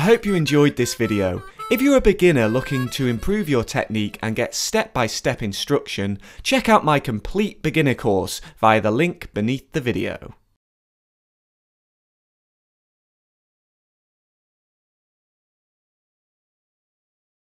I hope you enjoyed this video. If you're a beginner looking to improve your technique and get step-by-step instruction, check out my complete beginner course via the link beneath the video.